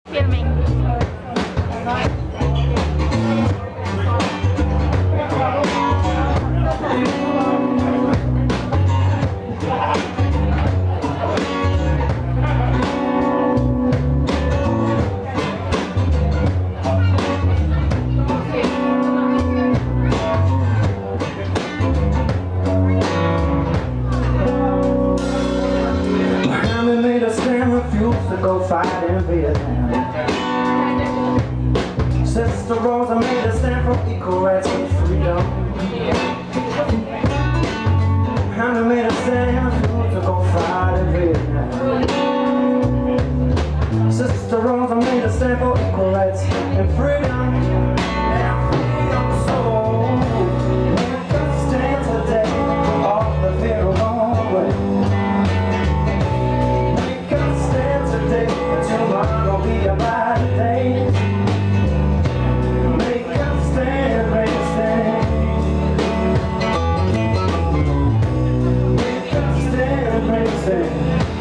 Filming. To go fight in Vietnam. Sister Rosa made a stand for equal rights and freedom. Hannah made a stand to go fight in Vietnam. Sister Rosa made a stand for equal rights and freedom. And freedom, so we can stand today all the fear along the way. Tomorrow be a brighter day. Make us stand, make us stand. Make us stand, make us stand.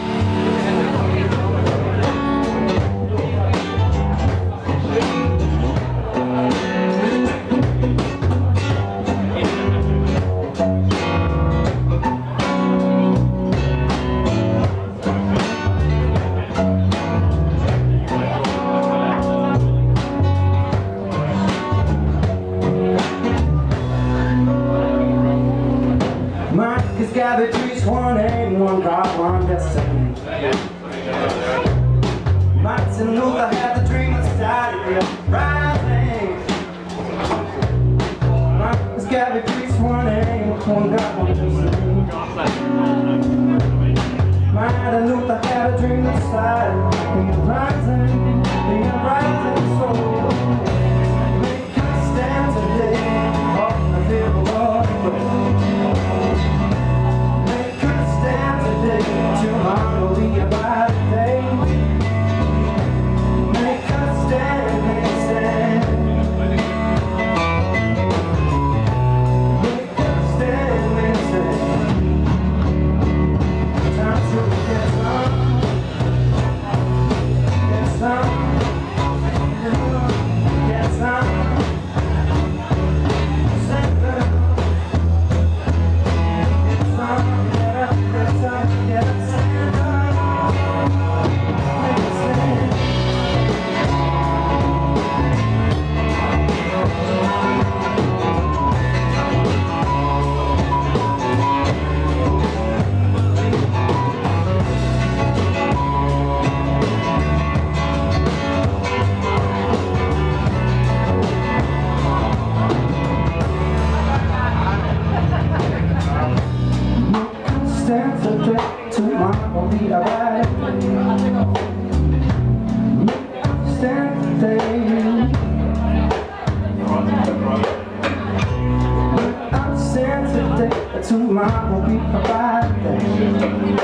Cause gathered trees, one aim, one God, one destiny. Martin Luther had the dream that started the uprising. Cause gathered trees, one aim, one God, one destiny. Martin Luther had a dream that started the uprising soul. Make us stand today, off the field of the tomorrow will be a brighter day. Make us stand, make us stand. Make us stand, make us stand. Time to get some, get some, get some. Stand today, tomorrow be a brighter day. Stand today. Stand today, tomorrow be a brighter day.